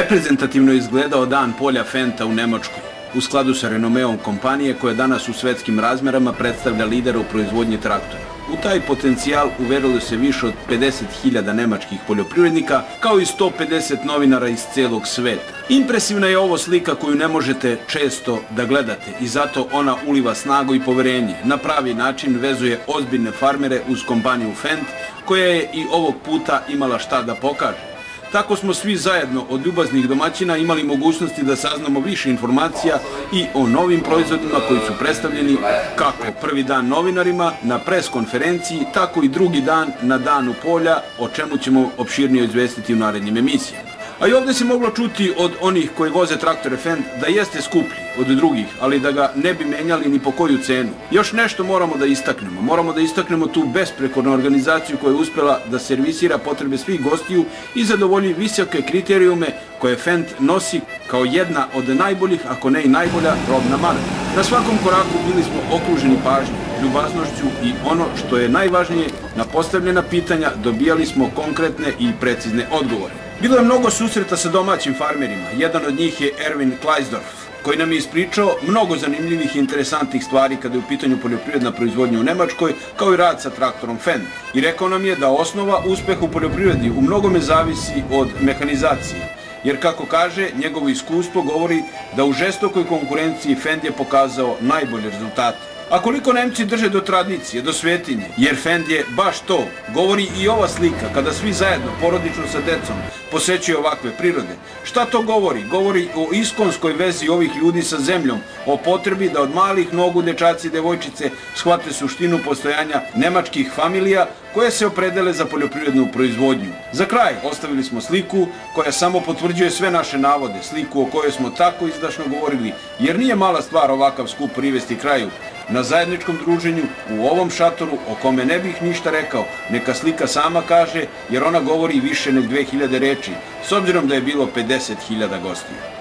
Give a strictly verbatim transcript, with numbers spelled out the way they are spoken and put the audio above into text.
Reprezentativno je izgledao dan polja Fenda u Nemačkoj, u skladu sa renomeom kompanije koja danas u svetskim razmerama predstavlja lidera u proizvodnji traktora. U taj potencijal uverilo se više od pedeset hiljada nemačkih poljoprivrednika, kao i sto pedeset novinara iz celog sveta. Impresivna je ovo slika koju ne možete često da gledate i zato ona uliva snagu i poverenje. Na pravi način vezuje ozbiljne farmere uz kompaniju Fend, koja je i ovog puta imala šta da pokaže. Tako smo svi zajedno od ljubaznih domaćina imali mogućnosti da saznamo više informacija i o novim proizvodima koji su predstavljeni kako prvi dan novinarima na pres konferenciji, tako i drugi dan na danu polja, o čemu ćemo opširnije izvestiti u narednim emisijama. A i ovdje se moglo čuti od onih koji voze traktore Fend da jeste skuplji od drugih, ali da ga ne bi menjali ni po koju cenu. Još nešto moramo da istaknemo. Moramo da istaknemo tu besprekornu organizaciju koja je uspela da servisira potrebe svih gostiju i zadovolji visoke kriterijume koje Fend nosi kao jedna od najboljih, ako ne i najbolja, robna marka. Na svakom koraku bili smo okruženi pažnjom, ljubaznošću i ono što je najvažnije, na postavljena pitanja dobijali smo konkretne i precizne odgovore. Bilo je mnogo susreta sa domaćim farmerima. Jedan od njih je Erwin Kleisdorf, koji nam je ispričao mnogo zanimljivih i interesantnih stvari kada je u pitanju poljoprivredna proizvodnja u Nemačkoj, kao i rad sa traktorom Fend. I rekao nam je da osnova uspeha u poljoprivredi u mnogome zavisi od mehanizacije. Jer, kako kaže, njegovo iskustvo govori da u žestokoj konkurenciji Fend je pokazao najbolje rezultate. A koliko Nemci drže do tradicije, do svetinje, jer Fend je baš to, govori i ova slika kada svi zajedno, porodično sa decom, posećuju ovakve prirode. Šta to govori? Govori o iskonskoj vezi ovih ljudi sa zemljom, o potrebi da od malih nogu dečaci i devojčice shvate suštinu postojanja nemačkih familija koje se opredele za poljoprivrednu proizvodnju. Za kraj ostavili smo sliku koja samo potvrđuje sve naše navode, sliku o kojoj smo tako izdašno govorili, jer nije mala stvar ovakav skup privesti kraju. Na zajedničkom druženju u ovom šatoru, o kome ne bih ništa rekao, neka slika sama kaže, jer ona govori više nego dve hiljade reči, s obzirom da je bilo pedeset hiljada gostiju.